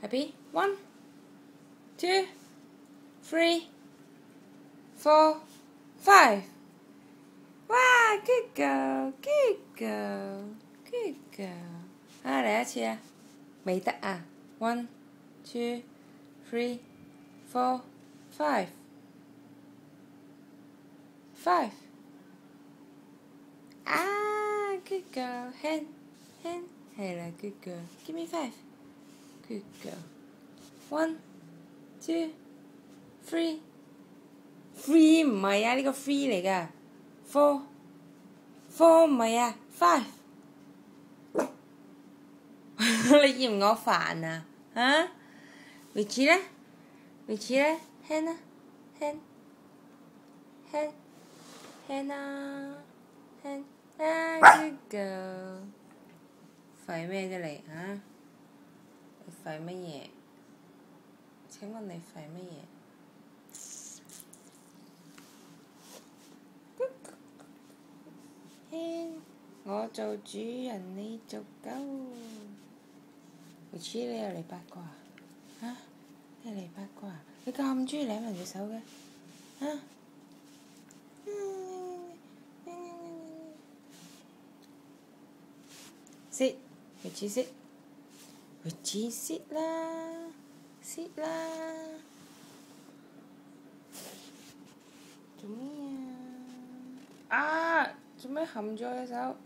Happy? 1, 2, 3, 4, 5. Wow, good girl, good girl, good girl. 嚟一次啊，未得啊。1, 2, 3, 4, 5. 5. Good girl. Hand. 係啦 good girl. Give me 5. Good girl. 1, 2, 3. 3唔係啊，呢個 3嚟㗎。4唔係啊，5。你嫌我煩啊？嚇？維持咧？hand 啊 hand 啊 hand 啊 good girl。吠咩啫你嚇？你吠乜嘢？請問你吠乜嘢？hand 我做主人，你做狗。維持你又嚟八卦嚇？你嚟八卦？你咁中意舐人隻手嘅嚇？sit， 維持 sit， 維持 sit 啦 ，sit 啦。做咩啊？做咩含咗隻手？